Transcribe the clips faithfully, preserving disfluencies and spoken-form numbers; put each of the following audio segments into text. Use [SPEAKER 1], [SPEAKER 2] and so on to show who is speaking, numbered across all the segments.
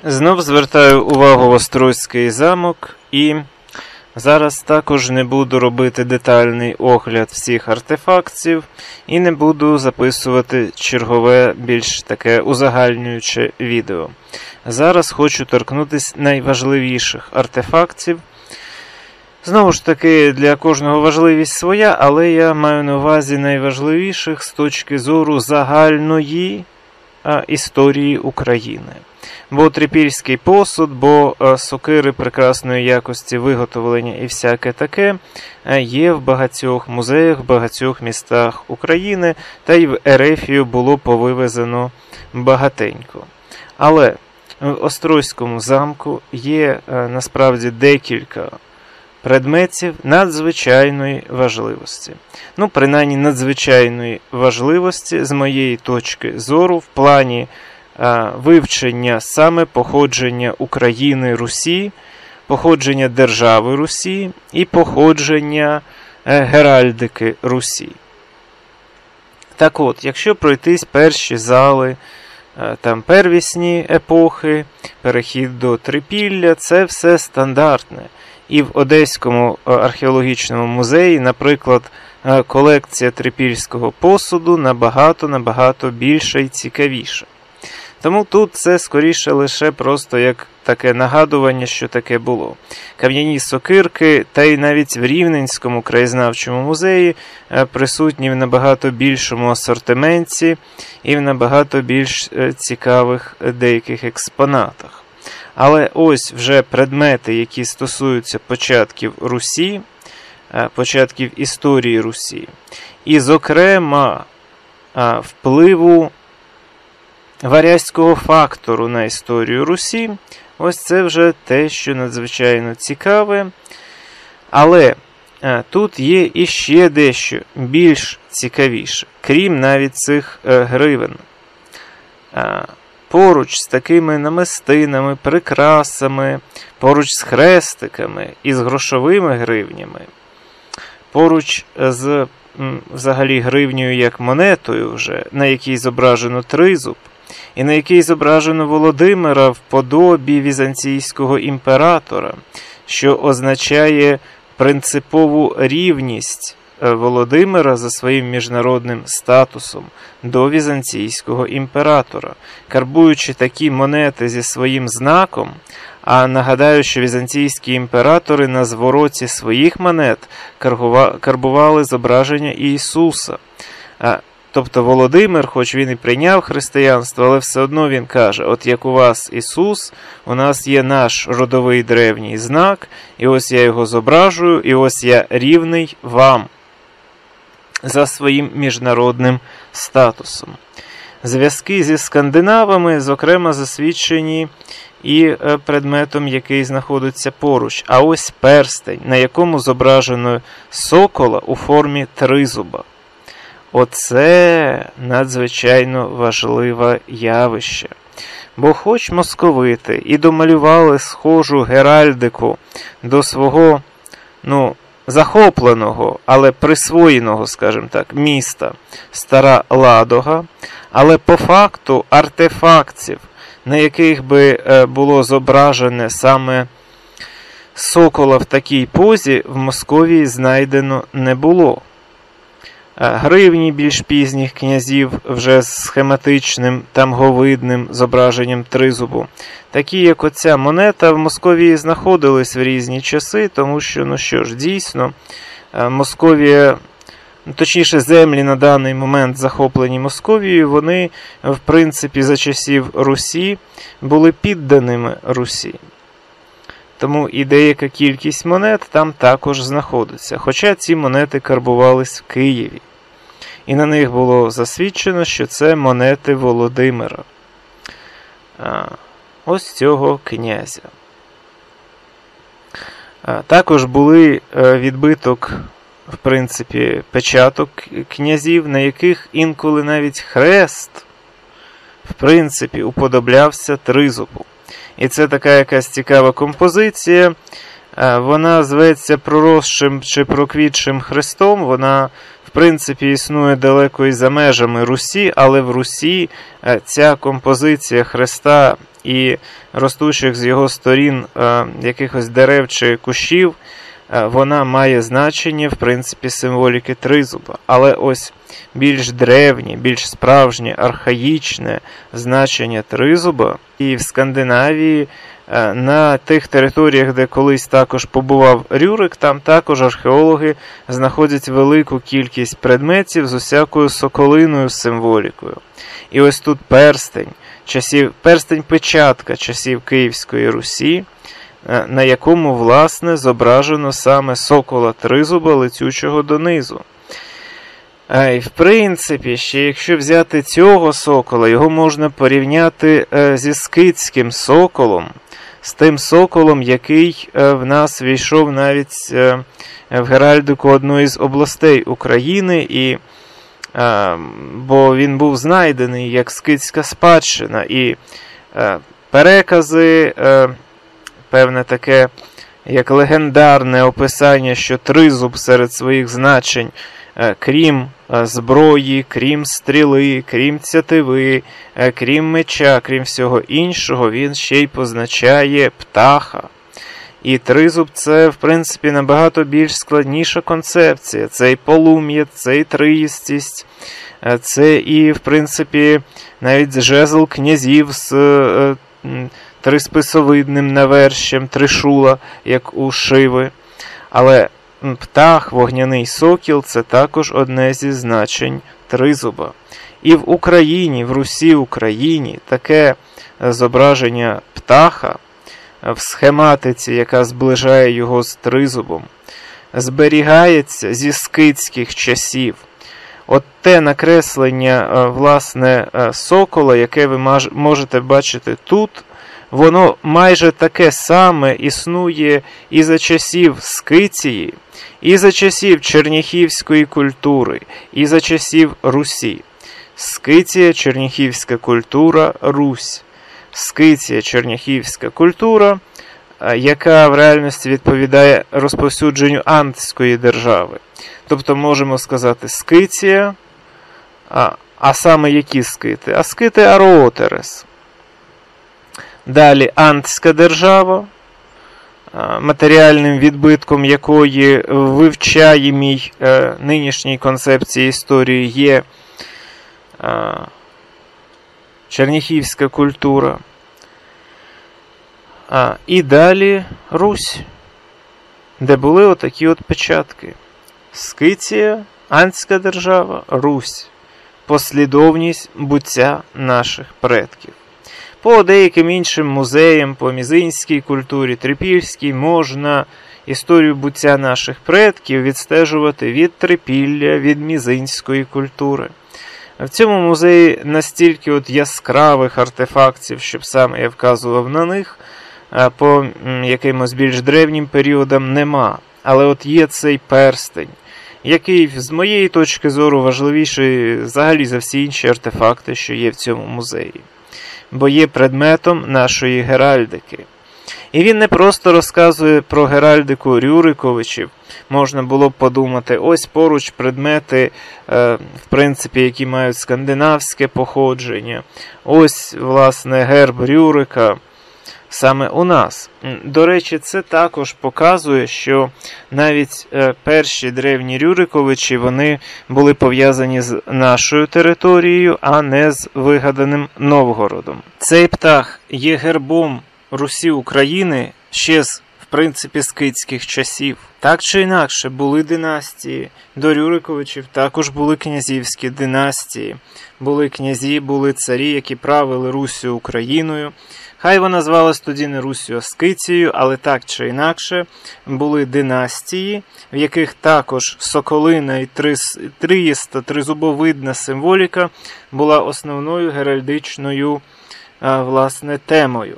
[SPEAKER 1] Знов звертаю увагу в Острозький замок, і зараз також не буду робити детальний огляд всіх артефактів і не буду записувати чергове, більш таке узагальнююче відео. Зараз хочу торкнутися найважливіших артефактів. Знову ж таки, для кожного важливість своя, але я маю на увазі найважливіших з точки зору загальної а, історії України. Бо трипільський посуд, бо а, сокири прекрасної якості виготовлення і всяке таке а, є в багатьох музеях, в багатьох містах України, та й в Ерефію було повивезено багатенько. Але в Острозькому замку є а, насправді декілька предметів надзвичайної важливості. Ну, принаймні, надзвичайної важливості, з моєї точки зору, в плані а, вивчення саме походження України Русі, походження держави Русі і походження е, геральдики Русі. Так от, якщо пройтись перші зали, е, там первісні епохи, перехід до Трипілля, це все стандартне. І в Одеському археологічному музеї, наприклад, колекція трипільського посуду набагато-набагато більша і цікавіша. Тому тут це скоріше лише просто як таке нагадування, що таке було. Кам'яні сокирки, та й навіть в Рівненському краєзнавчому музеї присутні в набагато більшому асортименті і в набагато більш цікавих деяких експонатах. Але ось вже предмети, які стосуються початків Русі, початків історії Русі, і, зокрема, впливу варязького фактору на історію Русі, ось це вже те, що надзвичайно цікаве. Але тут є іще дещо більш цікавіше, крім навіть цих гривен. Поруч з такими намистинами, прикрасами, поруч з хрестиками і з грошовими гривнями, поруч з взагалі гривнею як монетою вже, на якій зображено тризуб, і на якій зображено Володимира в подобі візантійського імператора, що означає принципову рівність Володимира за своїм міжнародним статусом до візантійського імператора. Карбуючи такі монети зі своїм знаком, а нагадаю, що візантійські імператори на звороті своїх монет карбували зображення Ісуса. Тобто Володимир, хоч він і прийняв християнство, але все одно він каже, от як у вас Ісус, у нас є наш родовий древній знак, і ось я його зображую, і ось я рівний вам за своїм міжнародним статусом. Зв'язки зі скандинавами, зокрема, засвідчені і предметом, який знаходиться поруч. А ось перстень, на якому зображено сокола у формі тризуба. Оце надзвичайно важливе явище. Бо хоч московити і домалювали схожу геральдику до свого, ну, захопленого, але присвоєного, скажімо так, міста Стара Ладога, але по факту артефактів, на яких би було зображене саме сокола в такій позі, в Московії знайдено не було. Гривні більш пізніх князів вже з схематичним тамговидним зображенням тризубу. Такі, як оця монета, в Московії знаходились в різні часи, тому що, ну що ж, дійсно, Московія, точніше землі на даний момент захоплені Московією, вони, в принципі, за часів Русі були підданими Русі. Тому і деяка кількість монет там також знаходиться, хоча ці монети карбувались в Києві. І на них було засвідчено, що це монети Володимира. А, ось цього князя. А, також були відбиток, в принципі, печаток князів, на яких інколи навіть хрест, в принципі, уподоблявся тризубу. І це така якась цікава композиція. Вона зветься проросшим чи проквітшим хрестом. Вона, в принципі, існує далеко і за межами Русі, але в Русі ця композиція Христа і ростучих з його сторін якихось дерев чи кущів, вона має значення, в принципі, символіки тризуба. Але ось більш древнє, більш справжнє, архаїчне значення тризуба і в Скандинавії, на тих територіях, де колись також побував Рюрик, там також археологи знаходять велику кількість предметів з усякою соколиною символікою. І ось тут перстень, часів, перстень-печатка часів Київської Русі, на якому, власне, зображено саме сокола тризуба, летючого донизу. А, і в принципі, ще якщо взяти цього сокола, його можна порівняти е, зі скитським соколом, з тим соколом, який е, в нас війшов навіть е, в геральдику одної з областей України, і, е, бо він був знайдений як скитська спадщина, і е, перекази, е, певне таке, як легендарне описання, що тризуб серед своїх значень, крім зброї, крім стріли, крім цятиви, крім меча, крім всього іншого, він ще й позначає птаха. І тризуб – це, в принципі, набагато більш складніша концепція. Це і полум'я, це і триїстість, це і, в принципі, навіть жезл князів з трисписовидним навершем, тришула, як у Шиви. Але птах, вогняний сокіл – це також одне зі значень тризуба. І в Україні, в Русі Україні, таке зображення птаха в схематиці, яка зближає його з тризубом, зберігається зі скитських часів. От те накреслення, власне, сокола, яке ви можете бачити тут, воно майже таке саме існує і за часів Скиції, і за часів черніхівської культури, і за часів Русі. Скиція, черніхівська культура, Русь. Скиція, черніхівська культура, яка в реальності відповідає розповсюдженню антської держави. Тобто можемо сказати Скиція, а, а саме які скити? А скити Ароотерес. Далі антська держава, матеріальним відбитком якої в вивчаємій е, нинішній концепції історії є е, черніхівська культура. А, і далі Русь, де були отакі от печатки. Скиція, антська держава, Русь. Послідовність буття наших предків. По деяким іншим музеям, по мізинській культурі, трипільській, можна історію буття наших предків відстежувати від Трипілля, від мізинської культури. В цьому музеї настільки от яскравих артефактів, щоб саме я вказував на них, по якимось більш древнім періодам нема. Але от є цей перстень, який, з моєї точки зору, важливіший взагалі за всі інші артефакти, що є в цьому музеї. Бо є предметом нашої геральдики. І він не просто розказує про геральдику Рюриковичів. Можна було б подумати, ось поруч предмети, е, в принципі, які мають скандинавське походження. Ось, власне, герб Рюрика саме у нас. До речі, це також показує, що навіть е, перші древні Рюриковичі, вони були пов'язані з нашою територією, а не з вигаданим Новгородом. Цей птах є гербом Русі України ще з, в принципі, скитських часів. Так чи інакше, були династії. До Рюриковичів також були князівські династії. Були князі, були царі, які правили Руссю Україною. Хай вона звалась тоді не Руссю, а Скицією, але так чи інакше були династії, в яких також соколина і триїста, тризубовидна символіка була основною геральдичною, власне, темою.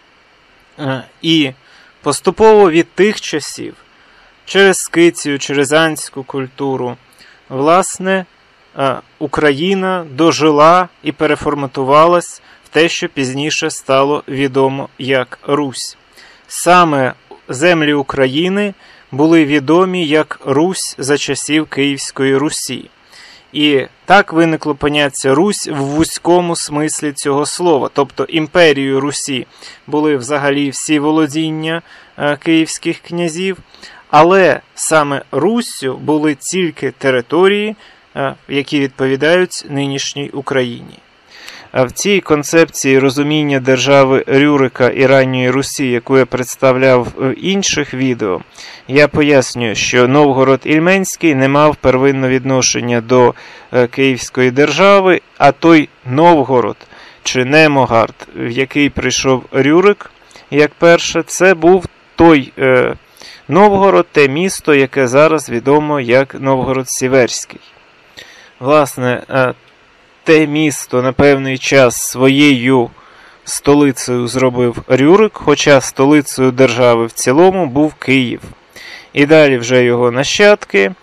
[SPEAKER 1] І поступово від тих часів, через Скицію, через антську культуру, власне, Україна дожила і переформатувалась в те, що пізніше стало відомо як Русь. Саме землі України були відомі як Русь за часів Київської Русі. І так виникло поняття Русь в вузькому смислі цього слова. Тобто імперією Русі були взагалі всі володіння е, київських князів, але саме Руссю були тільки території, е, які відповідають нинішній Україні. А в цій концепції розуміння держави Рюрика і ранньої Русі, яку я представляв в інших відео, я пояснюю, що Новгород Ільменський не мав первинного відношення до Київської держави, а той Новгород, чи Немогард, в який прийшов Рюрик, як перше, це був той е, Новгород, те місто, яке зараз відомо як Новгород-Сіверський. Власне, е, те місто на певний час своєю столицею зробив Рюрик, хоча столицею держави в цілому був Київ. І далі вже його нащадки,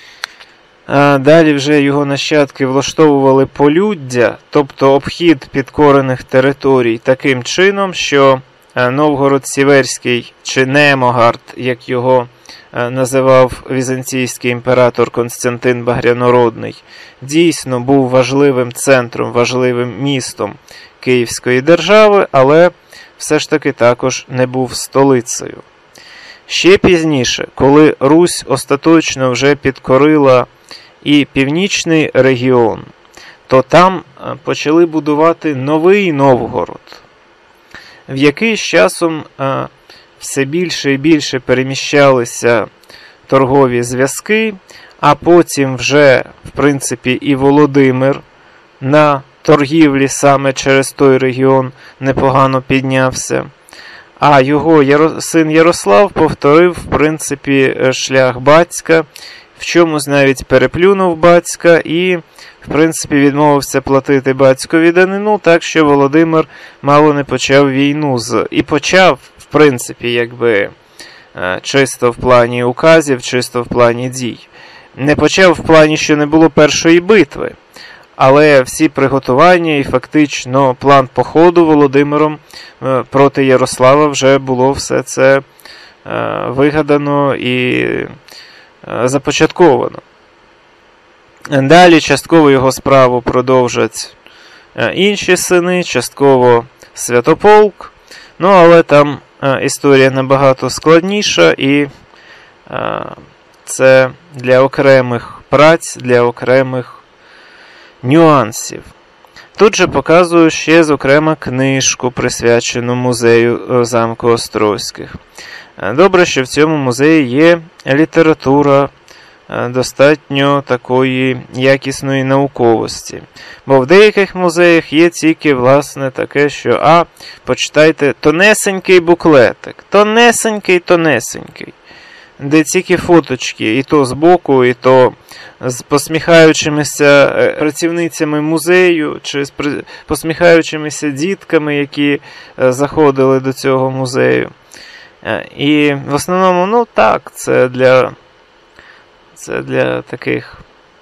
[SPEAKER 1] а далі вже його нащадки влаштовували полюддя, тобто обхід підкорених територій таким чином, що Новгород-Сіверський, чи Немогард, як його називав візантійський імператор Константин Багрянородний, дійсно був важливим центром, важливим містом Київської держави, але все ж таки також не був столицею. Ще пізніше, коли Русь остаточно вже підкорила і північний регіон, то там почали будувати новий Новгород, в який з часом все більше і більше переміщалися торгові зв'язки, а потім вже, в принципі, і Володимир на торгівлі саме через той регіон непогано піднявся. А його Яро... син Ярослав повторив, в принципі, шлях батька, в чомусь навіть переплюнув батька і, в принципі, відмовився платити батькові данину, так що Володимир мало не почав війну з... І почав, в принципі, якби чисто в плані указів, чисто в плані дій. Не почав в плані, що не було першої битви. Але всі приготування і фактично план походу Володимиром проти Ярослава вже було все це вигадано і започатковано. Далі частково його справу продовжать інші сини, частково Святополк. Ну, але там історія набагато складніша, і це для окремих праць, для окремих нюансів. Тут же показую ще, зокрема, книжку, присвячену музею замку Острозьких. Добре, що в цьому музеї є література достатньо такої якісної науковості. Бо в деяких музеях є тільки, власне, таке, що, а, почитайте, тонесенький буклетик, тонесенький-тонесенький, де тільки фоточки, і то збоку, і то з посміхаючимися працівницями музею, чи з посміхаючимися дітками, які заходили до цього музею. І в основному, ну так, це для, це для таких,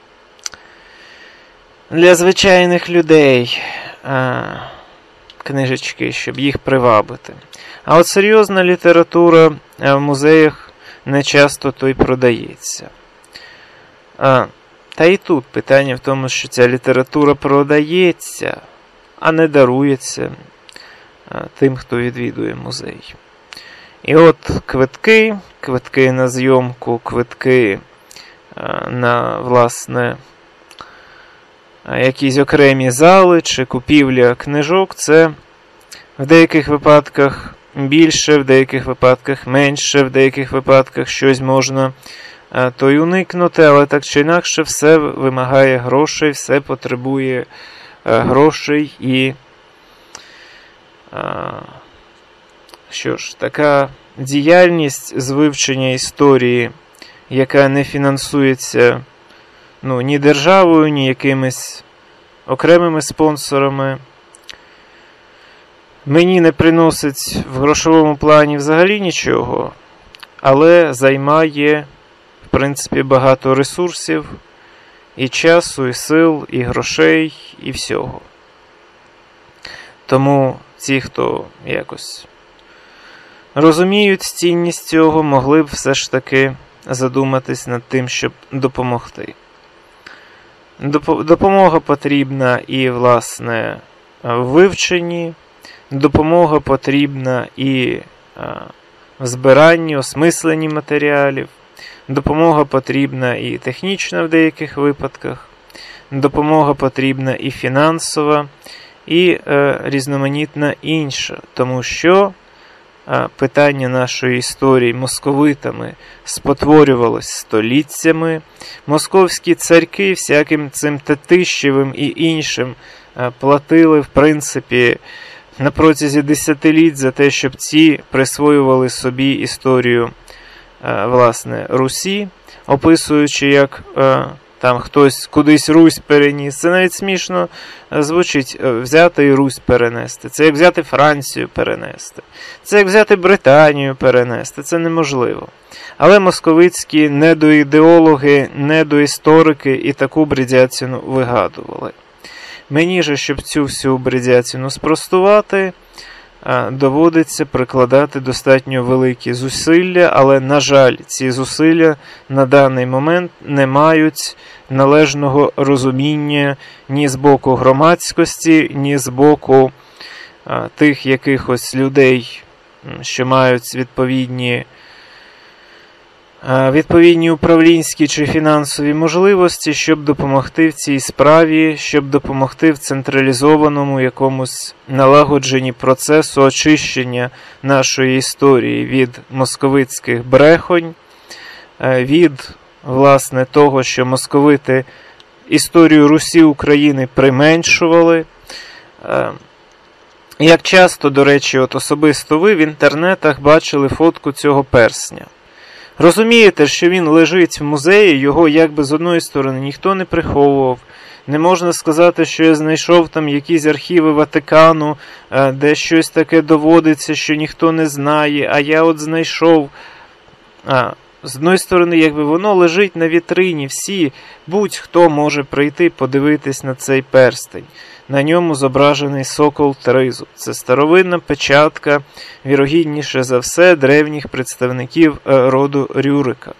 [SPEAKER 1] для звичайних людей книжечки, щоб їх привабити. А от серйозна література в музеях не часто то й продається. А, та і тут питання в тому, що ця література продається, а не дарується а, тим, хто відвідує музей. І от квитки, квитки на зйомку, квитки а, на, власне, а, якісь окремі зали чи купівля книжок, це в деяких випадках більше, в деяких випадках менше, в деяких випадках щось можна а, то й уникнути, але так чи інакше все вимагає грошей, все потребує а, грошей і а, що ж, така діяльність з вивчення історії, яка не фінансується ну, ні державою, ні якимись окремими спонсорами, мені не приносить в грошовому плані взагалі нічого, але займає, в принципі, багато ресурсів, і часу, і сил, і грошей, і всього. Тому ті, хто якось розуміють цінність цього, могли б все ж таки задуматись над тим, щоб допомогти. Допомога потрібна і, власне, в вивченні, допомога потрібна і в збиранні, осмисленні матеріалів, допомога потрібна і технічна в деяких випадках, допомога потрібна і фінансова, і е, різноманітна інша, тому що е, питання нашої історії московитами спотворювалось століттями, московські царьки всяким цим Тетищевим і іншим е, платили, в принципі, на протязі десятиліть за те, щоб ці присвоювали собі історію, е, власне, Русі, описуючи, як е, там хтось кудись Русь переніс. Це навіть смішно звучить взяти і Русь перенести. Це як взяти Францію перенести. Це як взяти Британію перенести. Це неможливо. Але московицькі недоідеологи, недоісторики і таку бредятину вигадували. Мені же, щоб цю всю бредятину спростувати, доводиться прикладати достатньо великі зусилля, але, на жаль, ці зусилля на даний момент не мають належного розуміння ні з боку громадськості, ні з боку а, тих якихось людей, що мають відповідні, а, відповідні управлінські чи фінансові можливості, щоб допомогти в цій справі, щоб допомогти в централізованому якомусь налагодженні процесу очищення нашої історії від московицьких брехонь, від, власне, того, що московити історію Русі України применшували. Як часто, до речі, от особисто ви в інтернетах бачили фотку цього персня. Розумієте, що він лежить в музеї, його якби з одної сторони ніхто не приховував. Не можна сказати, що я знайшов там якісь архіви Ватикану, де щось таке доводиться, що ніхто не знає, а я от знайшов. А, з одної сторони, якби воно лежить на вітрині, всі, будь-хто може прийти подивитись на цей перстень. На ньому зображений сокол Тризуб. Це старовинна печатка, вірогідніше за все, древніх представників роду Рюрика.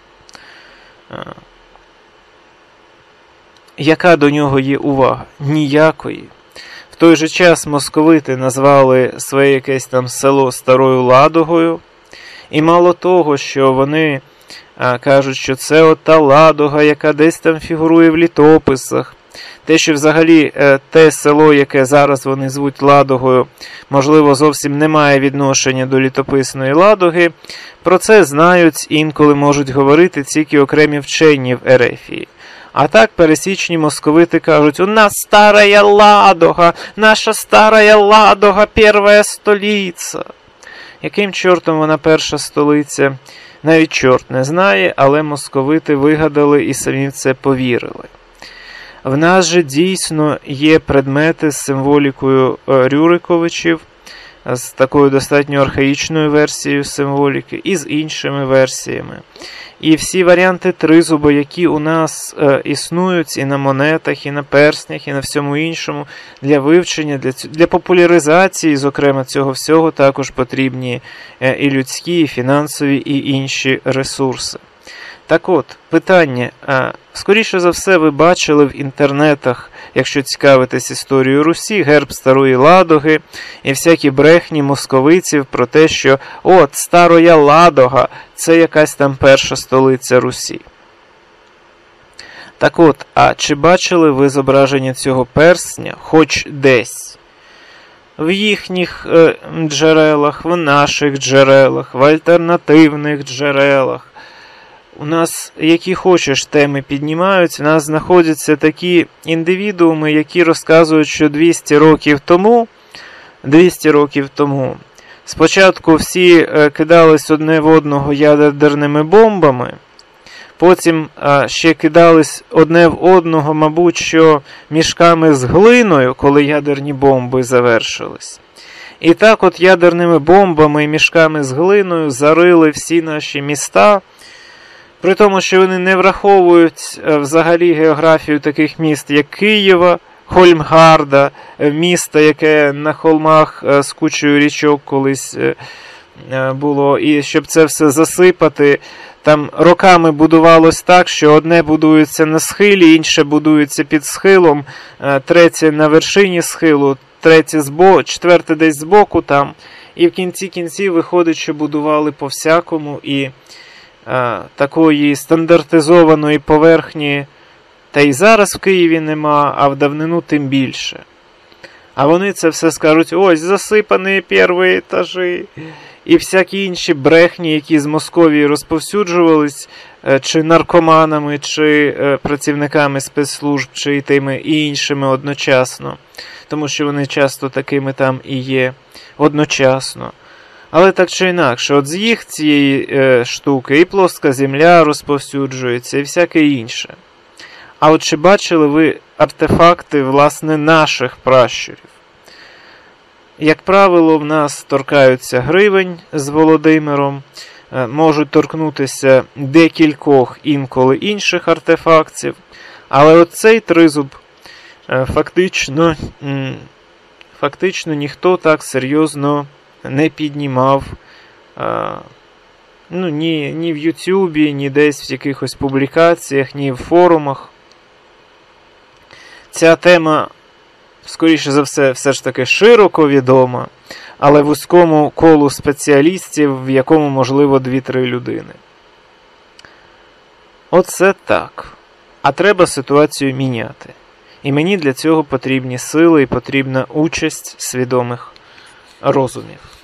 [SPEAKER 1] Яка до нього є увага? Ніякої. В той же час московити назвали своє якесь там село Старою Ладогою. І мало того, що вони а, кажуть, що це от та Ладога, яка десь там фігурує в літописах. Те, що взагалі те село, яке зараз вони звуть Ладогою, можливо, зовсім не має відношення до літописної Ладоги, про це знають і інколи можуть говорити тільки окремі вчені в Ерефії. А так пересічні московити кажуть: у нас старая Ладога, наша старая Ладога, перша столиця. Яким чортом вона перша столиця? Навіть чорт не знає, але московити вигадали і самі в це повірили. В нас же дійсно є предмети з символікою Рюриковичів, з такою достатньо архаїчною версією символіки і з іншими версіями. І всі варіанти тризуба, які у нас е, існують і на монетах, і на перснях, і на всьому іншому, для вивчення, для, для популяризації, зокрема, цього всього також потрібні е, і людські, і фінансові, і інші ресурси. Так от, питання. А, скоріше за все, ви бачили в інтернетах, якщо цікавитесь історією Русі, герб Старої Ладоги і всякі брехні московиців про те, що от, Староя Ладога – це якась там перша столиця Русі. Так от, а чи бачили ви зображення цього персня хоч десь? В їхніх е, джерелах, в наших джерелах, в альтернативних джерелах. У нас, які хочеш, теми піднімаються, у нас знаходяться такі індивідууми, які розказують, що двісті років тому, двісті років тому, спочатку всі кидались одне в одного ядерними бомбами, потім ще кидались одне в одного, мабуть, що мішками з глиною, коли ядерні бомби завершились. І так от ядерними бомбами і мішками з глиною зарили всі наші міста, при тому, що вони не враховують взагалі географію таких міст, як Києва, Хольмгарда, міста, яке на холмах з кучою річок колись було, і щоб це все засипати, там роками будувалось так, що одне будується на схилі, інше будується під схилом, третє на вершині схилу, третє збоку, четверте десь збоку там. І в кінці кінців виходить, що будували по-всякому, і а, такої стандартизованої поверхні та й зараз в Києві нема, а в давнину тим більше. А вони це все скажуть: ось, засипані перші етажі. І всякі інші брехні, які з Московії розповсюджувались, чи наркоманами, чи працівниками спецслужб, чи і тими і іншими одночасно. Тому що вони часто такими там і є одночасно. Але так чи інакше, от з їх цієї е, штуки і плоска земля розповсюджується, і всяке інше. А от чи бачили ви артефакти, власне, наших пращурів? Як правило, в нас торкаються гривень з Володимиром, можуть торкнутися декількох інколи інших артефактів, але оцей тризуб фактично, фактично ніхто так серйозно не піднімав, ну, ні, ні в Ютубі, ні десь в якихось публікаціях, ні в форумах. Ця тема, скоріше за все, все ж таки широко відома, але вузькому колу спеціалістів, в якому, можливо, дві-три людини. Оце так. А треба ситуацію міняти. І мені для цього потрібні сили і потрібна участь свідомих розумів.